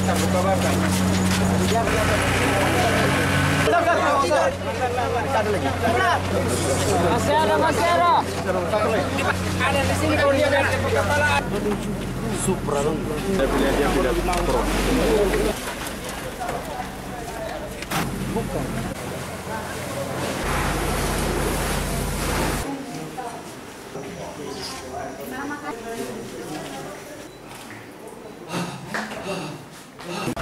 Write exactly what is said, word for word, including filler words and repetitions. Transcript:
Masih ada, masih ada. Ada di sini kalau dia ada kepala. Supra dong. Dia pilih dia pilih pro. Bukan.